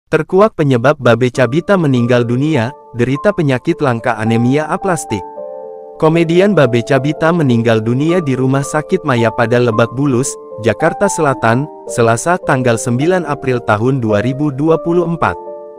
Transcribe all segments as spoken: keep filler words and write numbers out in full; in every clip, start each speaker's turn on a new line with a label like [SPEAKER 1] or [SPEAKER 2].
[SPEAKER 1] Terkuak penyebab Babe Cabita meninggal dunia, derita penyakit langka anemia aplastik. Komedian Babe Cabita meninggal dunia di Rumah Sakit Mayapada Lebak Bulus, Jakarta Selatan, Selasa tanggal sembilan April tahun dua ribu dua puluh empat.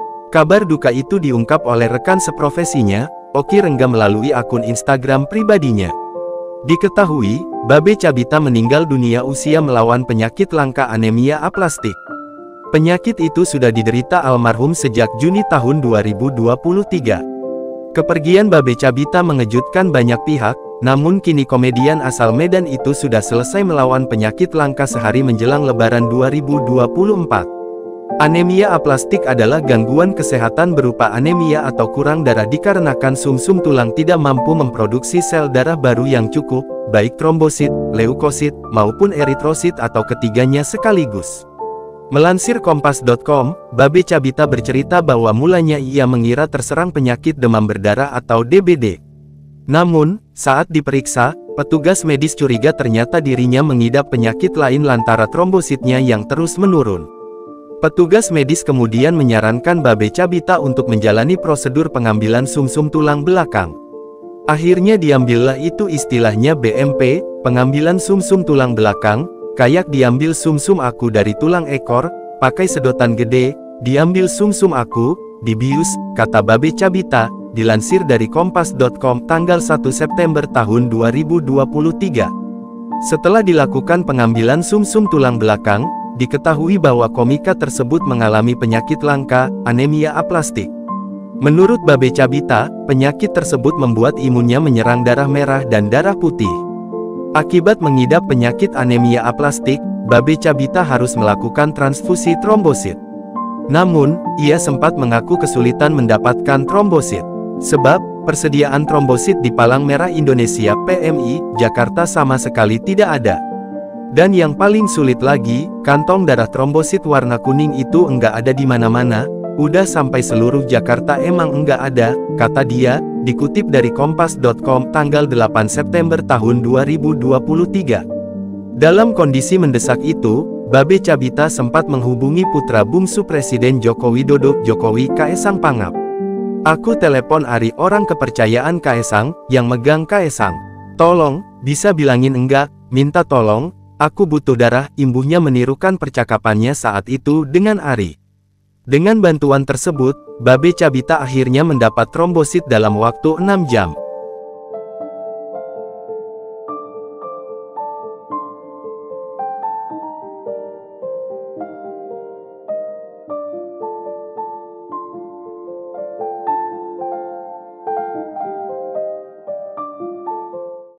[SPEAKER 1] Kabar duka itu diungkap oleh rekan seprofesinya, Oki Rengga melalui akun Instagram pribadinya. Diketahui, Babe Cabita meninggal dunia usia melawan penyakit langka anemia aplastik. Penyakit itu sudah diderita almarhum sejak Juni tahun dua ribu dua puluh tiga. Kepergian Babe Cabita mengejutkan banyak pihak, namun kini komedian asal Medan itu sudah selesai melawan penyakit langka sehari menjelang Lebaran dua ribu dua puluh empat. Anemia aplastik adalah gangguan kesehatan berupa anemia atau kurang darah dikarenakan sumsum tulang tidak mampu memproduksi sel darah baru yang cukup, baik trombosit, leukosit, maupun eritrosit atau ketiganya sekaligus. Melansir kompas titik com, Babe Cabita bercerita bahwa mulanya ia mengira terserang penyakit demam berdarah atau D B D. Namun, saat diperiksa, petugas medis curiga ternyata dirinya mengidap penyakit lain lantaran trombositnya yang terus menurun. Petugas medis kemudian menyarankan Babe Cabita untuk menjalani prosedur pengambilan sumsum tulang belakang. Akhirnya diambillah itu istilahnya B M P, pengambilan sumsum tulang belakang. Kayak diambil sumsum aku dari tulang ekor, pakai sedotan gede, diambil sumsum aku, dibius, kata Babe Cabita, dilansir dari kompas titik com tanggal satu September tahun dua ribu dua puluh tiga. Setelah dilakukan pengambilan sumsum tulang belakang, diketahui bahwa komika tersebut mengalami penyakit langka, anemia aplastik. Menurut Babe Cabita, penyakit tersebut membuat imunnya menyerang darah merah dan darah putih. Akibat mengidap penyakit anemia aplastik, Babe Cabita harus melakukan transfusi trombosit. Namun, ia sempat mengaku kesulitan mendapatkan trombosit. Sebab, persediaan trombosit di Palang Merah Indonesia P M I, Jakarta sama sekali tidak ada. Dan yang paling sulit lagi, kantong darah trombosit warna kuning itu enggak ada di mana-mana, udah sampai seluruh Jakarta emang enggak ada, kata dia, dikutip dari kompas titik com tanggal delapan September tahun dua ribu dua puluh tiga. Dalam kondisi mendesak itu, Babe Cabita sempat menghubungi putra bungsu Presiden Joko Widodo, Jokowi Kaesang Pangap. Aku telepon Ari, orang kepercayaan Kaesang, yang megang Kaesang. Tolong, bisa bilangin enggak, minta tolong, aku butuh darah, imbuhnya menirukan percakapannya saat itu dengan Ari. Dengan bantuan tersebut, Babe Cabita akhirnya mendapat trombosit dalam waktu enam jam.